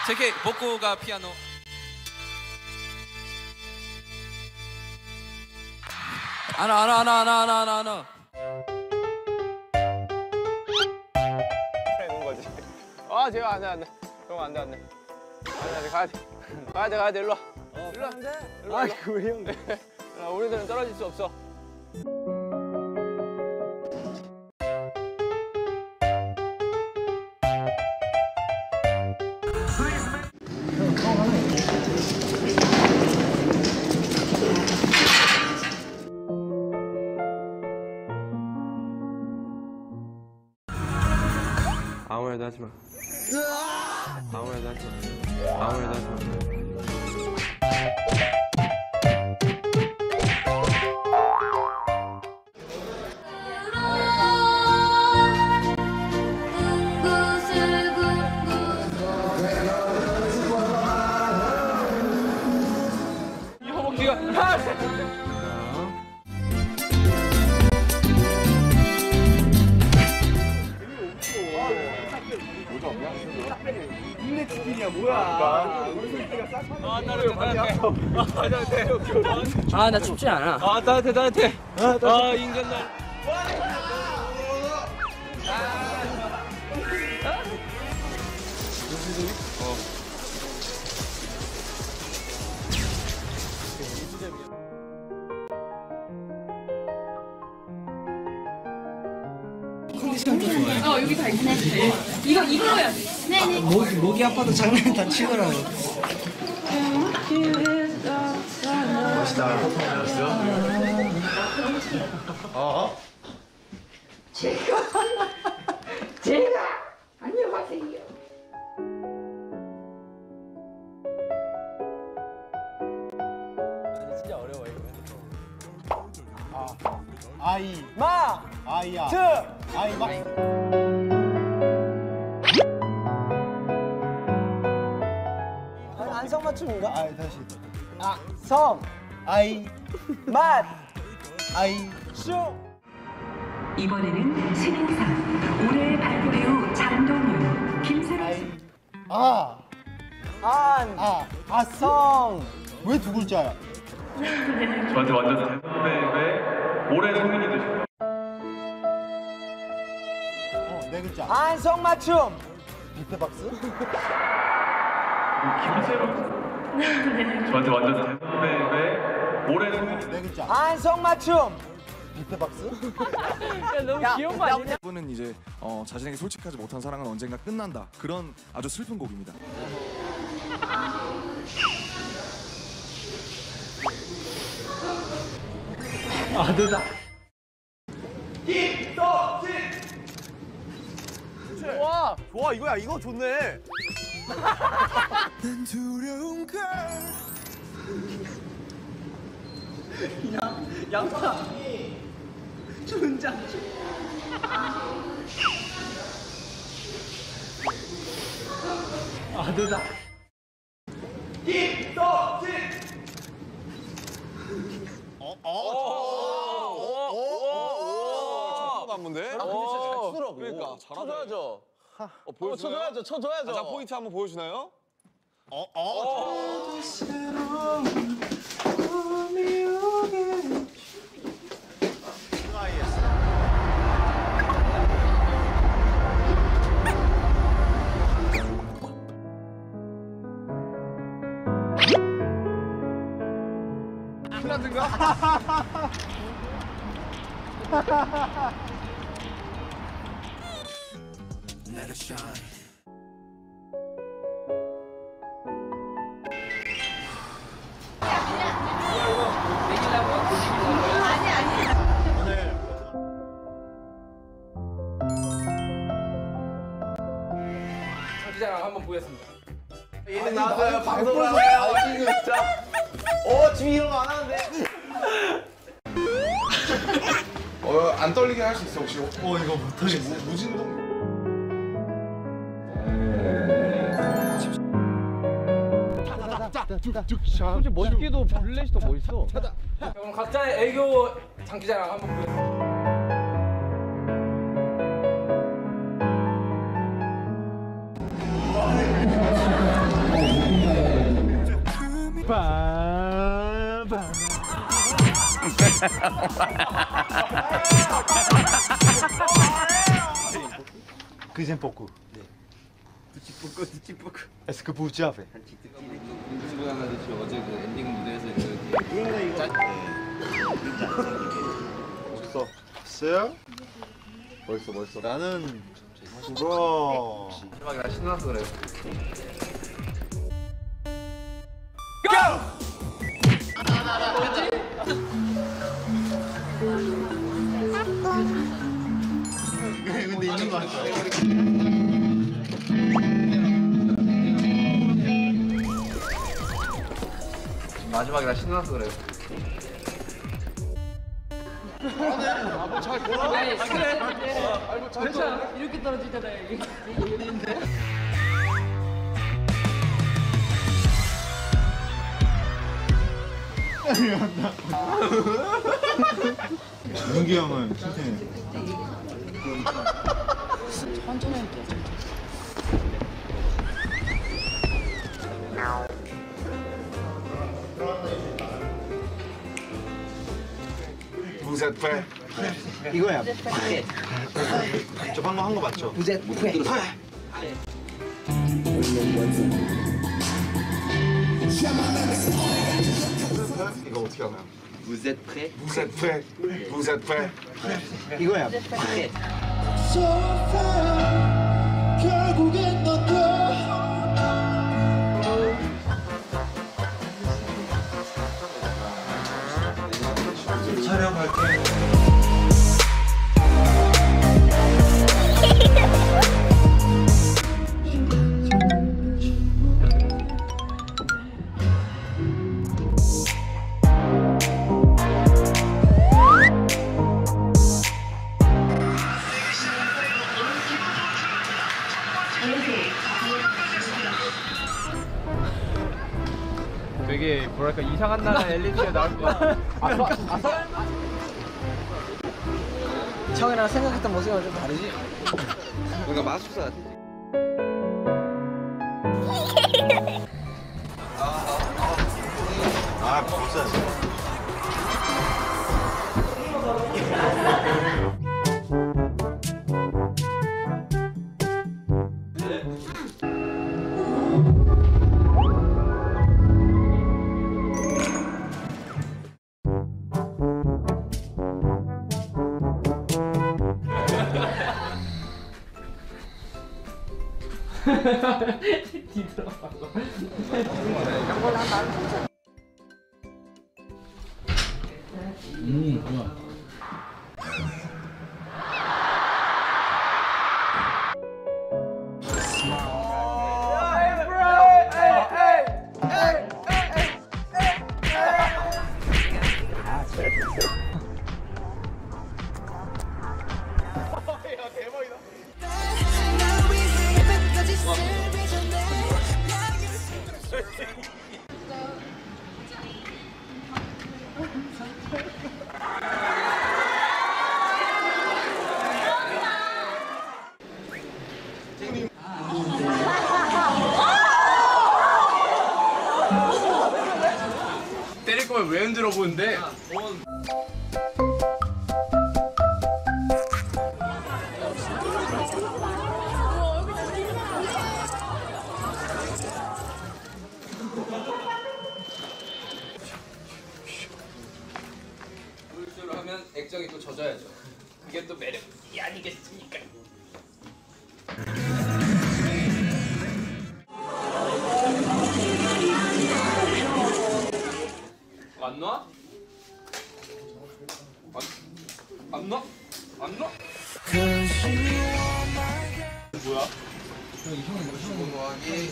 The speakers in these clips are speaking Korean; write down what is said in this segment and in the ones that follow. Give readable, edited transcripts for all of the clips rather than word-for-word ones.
JK 복고가 피아노. 하나. 이런 거지. 아 제가 안 돼. 형 안 돼. 안 돼. 가야 돼. 일로 와. 일로 와. 아이고 왜 형? 우리들은 떨어질 수 없어. 아무 말도 하지 마. 아무 말도 하지 마. 아무 말도 하지 마. 이 허벅지가 인맥치킨이야 뭐야? 아, 나 춥지 않아. 아 따뜻해. 아 인간날. 여기 다 있네. 이거 해야 돼. 네네. 목이 아파도 장난 다 치더라고. 제가 안녕하세요. 진짜 어려워 이거. 아이 마. 아이야. 트. 아이 마. 안성맞춤인가? 아이 다시. 성. 아이 맛. 아이 슈. 이번에는 신인상 올해 발표배우 장동윤, 김세롬 아이 아. 안. 성. 왜 두 글자야? 저한테 완전 대선배의 올해 성인이 되셨어요. 네 글자. 안성맞춤. 비트박스? 김세롬 저한테 완전 대선배의 올해 성인이 네 글자. 안성맞춤. 비트박스? 너무 귀여운 거 아니냐? 이분은 이제 자신에게 솔직하지 못한 사랑은 언젠가 끝난다. 그런 아주 슬픈 곡입니다. 됐다. 좋아 이거야 이거 좋네. 난 두려운 걸. 양파. 준장. 됐다. 안무인데? 진짜 잘 추더라고. 그러니까 쳐줘야죠. 보여줘야죠. 쳐줘야죠. 자 포인트 한번 보여주나요? 핀란드인가? Let it shine. 장기자랑 한번 보겠습니다. 얘는 나왔어요. 방송을 하나요? 진짜. 지금 이런 거 안 하는데. 안 떨리게 할 수 있어 혹시? 이거 못하겠어. 무진동. 솔직히 멋있게도 블랙이 더 멋있어. 그럼 각자의 애교 장기자랑 한번 보겠습니다. Cuisine beaucoup. Est-ce que vous avez? 어제 그 엔딩 무대에서 이렇게 있어요? 벌써. 나는 그거. 마지막에 나 신나서 그래. 근데 있는 거 같아. 마지막에 나 신나서 그래. 괜찮아. 이렇게 떨어질 때다 여기. 윤기 형은 칭찬해. 천천히 할게요. Vous êtes prêts? 이거야. 저 방금 한 거 맞죠? Vous êtes prêts? 이거 어떻게 하나요? Vous êtes prêts? Vous êtes prêts? Vous êtes prêts? 이거야. 결국엔 너도 촬영할게. 되게 뭐랄까 이상한 나라 엘리트가 나올 것 같아. 형이랑 생각했던 모습이랑 좀 다르지? 뭔가 마술사. 아, 벌써. 뒤돌아봐. 때릴 거면 왜 흔들어 보는데? 물수로 하면 액정이 또 젖어야죠. 그게 또 매력이 아니겠습니까? 안 놔? 안 놔? 안 놔? 뭐야? 형 뭐하기?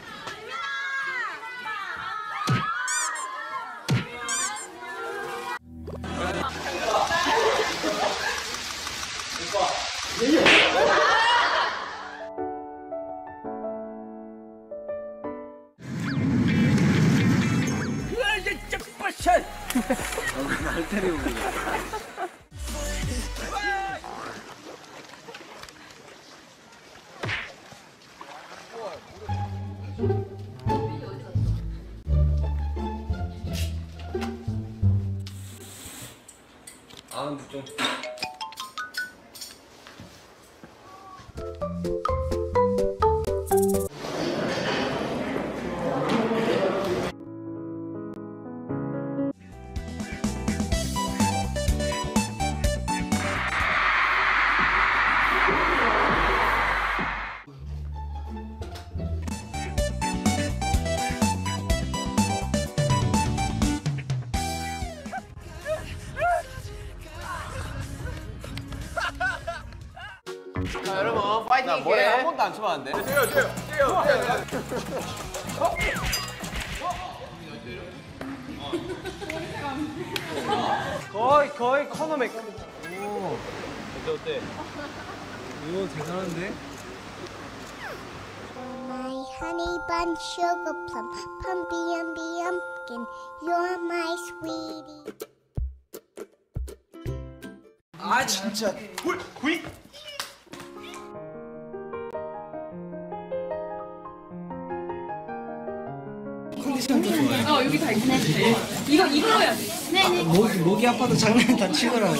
날 때리고 그래. 다음 좀. 자 여러분 파이팅 있게. 한 번도 안 쳐봤는데. 거의 코너맥. 어때? 이거 대단한데? My honey bun sugar plum, pumpy umby umpkin, you're my sweetie. 아 진짜. 컨디션도 좋아요. 여기 다 있네. 이거 해야 돼. 네네. 목이 아파도 장난 다 치더라고.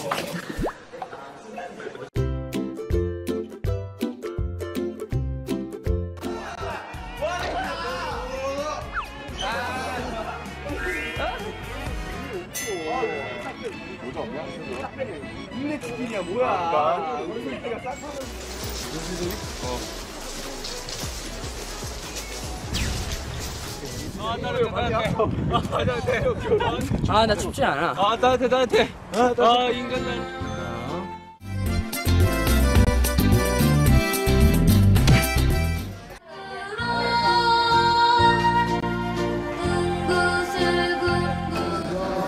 아 나 춥지 않아. 아 따뜻해. 아 인간 날.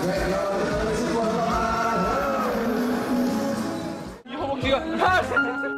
허벅지가